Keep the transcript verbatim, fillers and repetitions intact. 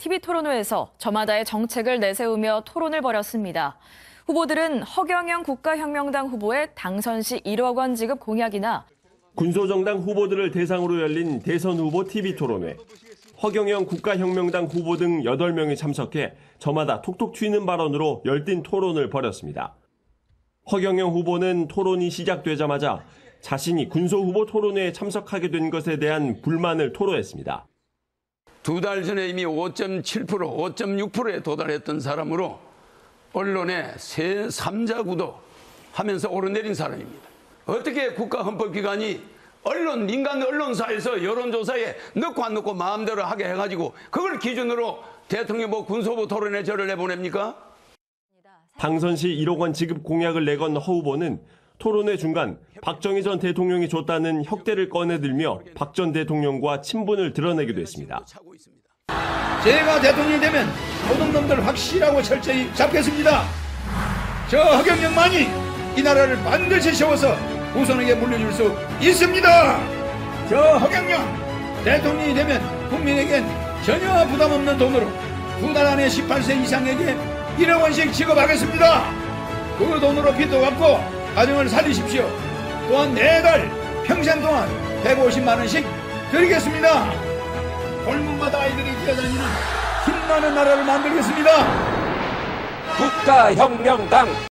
티비 토론회에서 저마다의 정책을 내세우며 토론을 벌였습니다. 후보들은 허경영 국가혁명당 후보의 당선 시 일억 원 지급 공약이나 군소정당 후보들을 대상으로 열린 대선 후보 티비 토론회. 허경영 국가혁명당 후보 등 여덟 명이 참석해 저마다 톡톡 튀는 발언으로 열띤 토론을 벌였습니다. 허경영 후보는 토론이 시작되자마자 자신이 군소 후보 토론회에 참석하게 된 것에 대한 불만을 토로했습니다. 두 달 전에 이미 오 점 칠 퍼센트, 오 점 육 퍼센트에 도달했던 사람으로 언론에 새 삼자 구도 하면서 오르내린 사람입니다. 어떻게 국가헌법기관이 언론, 민간 언론사에서 여론조사에 넣고 안 넣고 마음대로 하게 해가지고 그걸 기준으로 대통령 뭐 군소부 토론회 저를 내보냅니까? 당선 시 일억 원 지급 공약을 내건 허 후보는 토론회 중간 박정희 전 대통령이 줬다는 혁대를 꺼내들며 박 전 대통령과 친분을 드러내기도 했습니다. 제가 대통령이 되면 도둑놈들 확실하고 철저히 잡겠습니다. 저 허경영만이 이 나라를 반드시 세워서 후손에게 물려줄 수 있습니다. 저 허경영 대통령이 되면 국민에겐 전혀 부담 없는 돈으로 두 달 안에 십팔 세 이상에게 일억 원씩 지급하겠습니다. 그 돈으로 빚도 갚고 가정을 살리십시오. 또한 매달 평생 동안 백오십만 원씩 드리겠습니다. 골목마다 아이들이 뛰어다니는 힘나는 나라를 만들겠습니다. 국가혁명당